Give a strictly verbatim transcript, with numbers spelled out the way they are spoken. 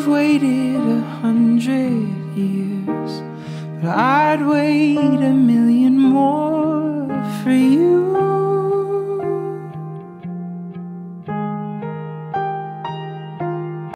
waited a hundred years, but I'd wait a million